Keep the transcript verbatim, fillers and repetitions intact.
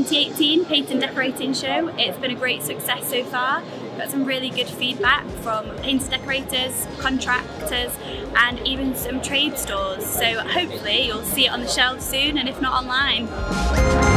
twenty eighteen Paint and Decorating Show. It's been a great success so far. We've got some really good feedback from painter decorators, contractors and even some trade stores. So hopefully you'll see it on the shelves soon, and if not online.